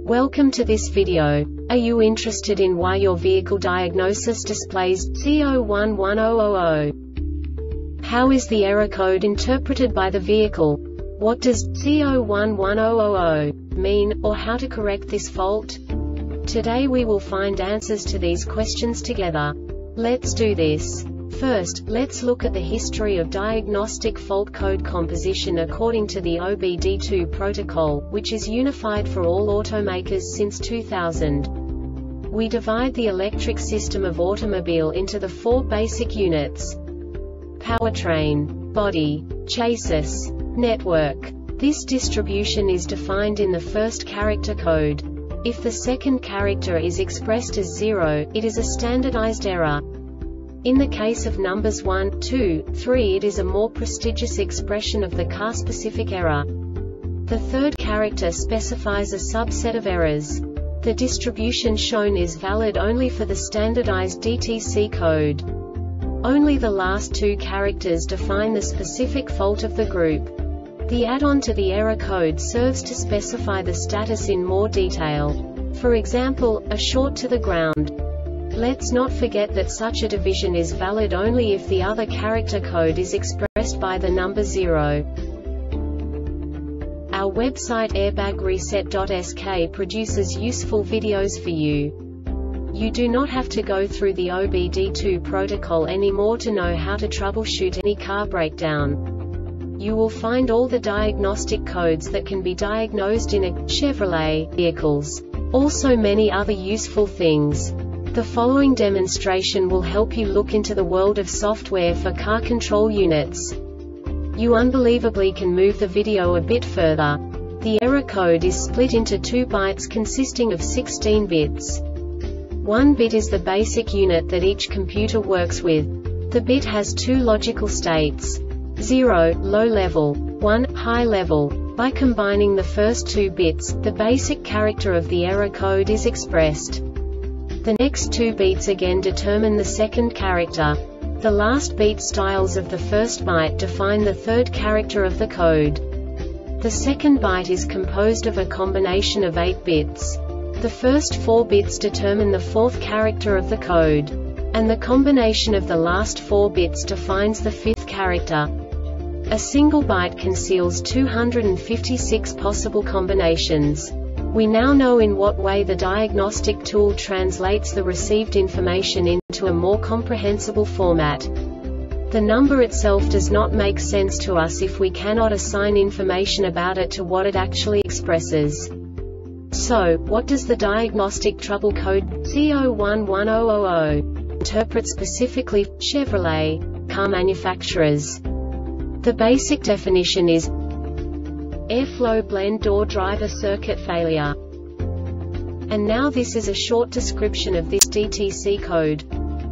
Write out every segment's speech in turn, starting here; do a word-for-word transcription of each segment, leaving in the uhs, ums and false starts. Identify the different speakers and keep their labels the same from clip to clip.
Speaker 1: Welcome to this video. Are you interested in why your vehicle diagnosis displays C zero one one zero zero zero? How is the error code interpreted by the vehicle? What does C zero one one zero zero zero mean, or how to correct this fault? Today we will find answers to these questions together. Let's do this. First, let's look at the history of diagnostic fault code composition according to the O B D two protocol, which is unified for all automakers since two thousand. We divide the electric system of automobile into the four basic units: powertrain, body, chassis, network. This distribution is defined in the first character code. If the second character is expressed as zero, it is a standardized error. In the case of numbers one, two, three, it is a more prestigious expression of the car-specific error. The third character specifies a subset of errors. The distribution shown is valid only for the standardized D T C code. Only the last two characters define the specific fault of the group. The add-on to the error code serves to specify the status in more detail. For example, a short to the ground. Let's not forget that such a division is valid only if the other character code is expressed by the number zero. Our website airbag reset dot S K produces useful videos for you. You do not have to go through the O B D two protocol anymore to know how to troubleshoot any car breakdown. You will find all the diagnostic codes that can be diagnosed in a Chevrolet vehicles. Also many other useful things. The following demonstration will help you look into the world of software for car control units. You unbelievably can move the video a bit further. The error code is split into two bytes consisting of sixteen bits. One bit is the basic unit that each computer works with. The bit has two logical states: zero, low level, one, high level. By combining the first two bits, the basic character of the error code is expressed. The next two beats again determine the second character. The last beat styles of the first byte define the third character of the code. The second byte is composed of a combination of eight bits. The first four bits determine the fourth character of the code. And the combination of the last four bits defines the fifth character. A single byte conceals two hundred fifty-six possible combinations. We now know in what way the diagnostic tool translates the received information into a more comprehensible format. The number itself does not make sense to us if we cannot assign information about it to what it actually expresses. So, what does the diagnostic trouble code C zero one one zero zero zero interpret specifically for Chevrolet car manufacturers? The basic definition is airflow blend door driver circuit failure. And now this is a short description of this D T C code.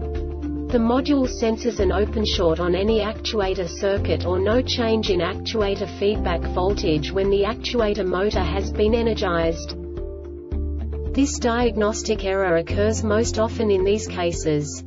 Speaker 1: The module senses an open short on any actuator circuit or no change in actuator feedback voltage when the actuator motor has been energized. This diagnostic error occurs most often in these cases: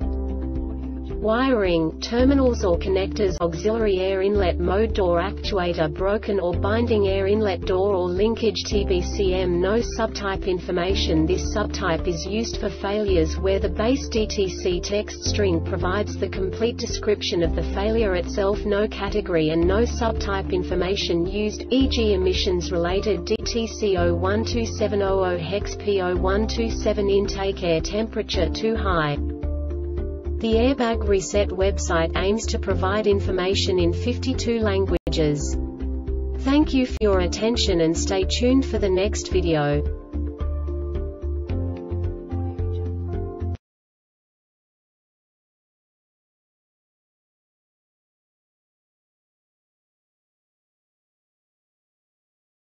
Speaker 1: wiring, terminals or connectors, auxiliary air inlet mode door actuator broken or binding air inlet door or linkage T B C M. No subtype information. This subtype is used for failures where the base D T C text string provides the complete description of the failure itself. No category and no subtype information used, for example emissions related D T C zero one two seven zero zero hex P zero one two seven intake air temperature too high. The Airbag Reset website aims to provide information in fifty-two languages. Thank you for your attention and stay tuned for the next video.